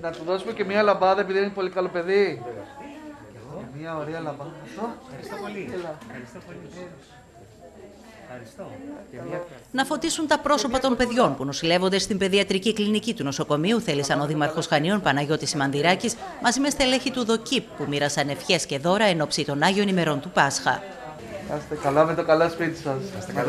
Να του δώσουμε και μια λαμπάδα επειδή είναι πολύ καλό παιδί. Μια ωραία λαμπάδα. Ευχαριστώ πολύ. Ευχαριστώ πολύ. Ευχαριστώ. Να φωτίσουν τα πρόσωπα των παιδιών που νοσηλεύονται στην παιδιατρική κλινική του νοσοκομείου θέλησαν ο Δήμαρχος Χανίων Παναγιώτης Μανδυράκης μαζί με στελέχη του ΔΟΚΙΠ που μοίρασαν ευχές και δώρα εν ώψη των Άγιων ημερών του Πάσχα. Είστε καλά με το καλό σπίτι σας.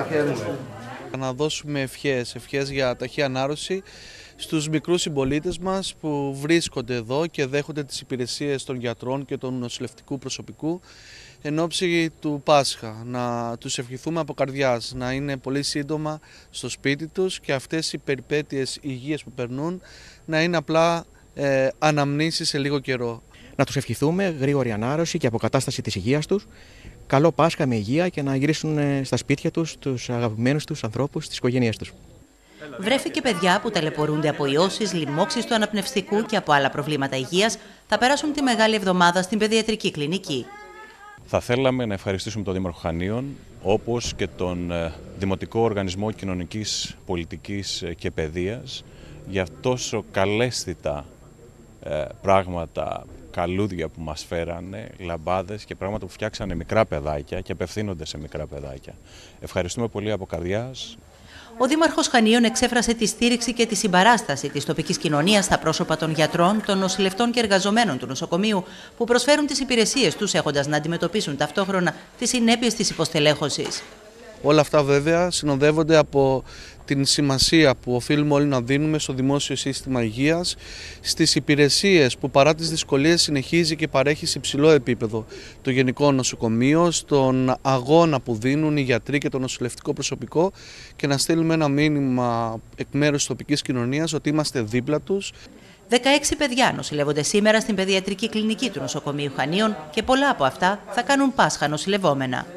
Να δώσουμε ευχές για ταχύ ανάρρωση στους μικρούς συμπολίτες μας που βρίσκονται εδώ και δέχονται τις υπηρεσίες των γιατρών και του νοσηλευτικού προσωπικού εν ώψη του Πάσχα. Να τους ευχηθούμε από καρδιάς, να είναι πολύ σύντομα στο σπίτι τους και αυτές οι περιπέτειες υγείας που περνούν να είναι απλά αναμνήσεις σε λίγο καιρό. Να τους ευχηθούμε γρήγορη ανάρρωση και αποκατάσταση της υγείας τους. Καλό Πάσχα με υγεία και να γυρίσουν στα σπίτια τους, τους αγαπημένους τους ανθρώπους, στις οικογένειές τους. Βρέφη και παιδιά που ταλαιπωρούνται από ιώσεις, λοιμώξεις του αναπνευστικού και από άλλα προβλήματα υγείας θα περάσουν τη Μεγάλη Εβδομάδα στην παιδιατρική κλινική. Θα θέλαμε να ευχαριστήσουμε τον Δήμαρχο Χανίων, όπως και τον Δημοτικό Οργανισμό Κοινωνικής Πολιτικής και Παιδείας, για τόσο καλέσθητα πράγματα, καλούδια που μας φέρανε, λαμπάδες και πράγματα που φτιάξανε μικρά παιδάκια και απευθύνονται σε μικρά παιδάκια. Ευχαριστούμε πολύ από καρδιάς. Ο Δήμαρχος Χανίων εξέφρασε τη στήριξη και τη συμπαράσταση της τοπικής κοινωνίας στα πρόσωπα των γιατρών, των νοσηλευτών και εργαζομένων του νοσοκομείου που προσφέρουν τις υπηρεσίες τους έχοντας να αντιμετωπίσουν ταυτόχρονα τις συνέπειες της υποστελέχωσης. Όλα αυτά βέβαια συνοδεύονται από την σημασία που οφείλουμε όλοι να δίνουμε στο δημόσιο σύστημα υγείας, στις υπηρεσίες που παρά τις δυσκολίες συνεχίζει και παρέχει σε υψηλό επίπεδο το Γενικό Νοσοκομείο, στον αγώνα που δίνουν οι γιατροί και το νοσηλευτικό προσωπικό και να στείλουμε ένα μήνυμα εκ μέρους της τοπικής κοινωνίας ότι είμαστε δίπλα τους. 16 παιδιά νοσηλεύονται σήμερα στην παιδιατρική κλινική του νοσοκομείου Χανίων και πολλά από αυτά θα κάνουν Πάσχα νοσηλευόμενα.